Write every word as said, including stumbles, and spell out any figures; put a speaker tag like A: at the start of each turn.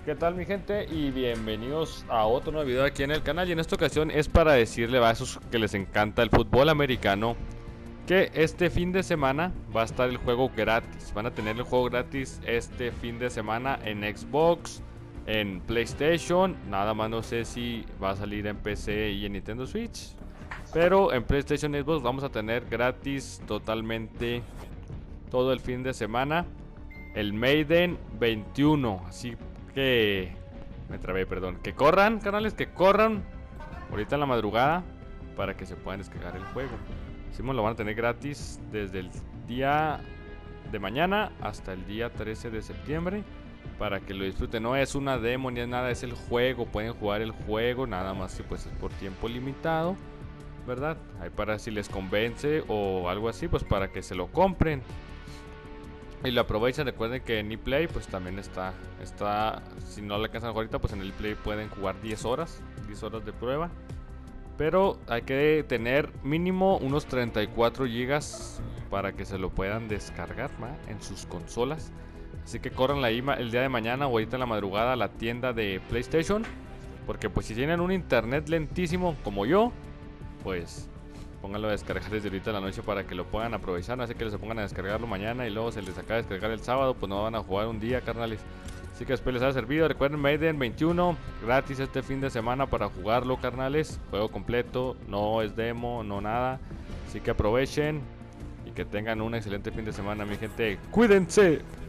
A: ¿Qué tal, mi gente? Y bienvenidos a otro nuevo video aquí en el canal. Y en esta ocasión es para decirle a esos que les encanta el fútbol americano que este fin de semana va a estar el juego gratis. Van a tener el juego gratis este fin de semana en Xbox, en PlayStation. Nada más no sé si va a salir en P C y en Nintendo Switch. Pero en PlayStation y Xbox vamos a tener gratis totalmente todo el fin de semana el Maiden veintiuno. Así que me trabé, perdón. Que corran, canales, que corran ahorita en la madrugada para que se puedan descargar el juego. Decimos, lo van a tener gratis desde el día de mañana hasta el día trece de septiembre para que lo disfruten. No es una demo ni es nada, es el juego. Pueden jugar el juego, nada más que pues es por tiempo limitado, ¿verdad? Ahí para si les convence o algo así, pues para que se lo compren y lo aprovechen. Recuerden que en ePlay pues también está, está si no le alcanzan a jugar ahorita, pues en el ePlay pueden jugar diez horas, diez horas de prueba. Pero hay que tener mínimo unos treinta y cuatro gigas para que se lo puedan descargar, ¿va?, en sus consolas. Así que corran ahí el día de mañana o ahorita en la madrugada a la tienda de PlayStation, porque pues si tienen un internet lentísimo como yo, pues pónganlo a descargar desde ahorita en la noche para que lo puedan aprovechar. No hace que se pongan a descargarlo mañana y luego se les acaba de descargar el sábado, pues no van a jugar un día, carnales. Así que espero les haya servido. Recuerden, Maiden veintiuno gratis este fin de semana para jugarlo, carnales. Juego completo, no es demo, no nada. Así que aprovechen y que tengan un excelente fin de semana, mi gente. Cuídense.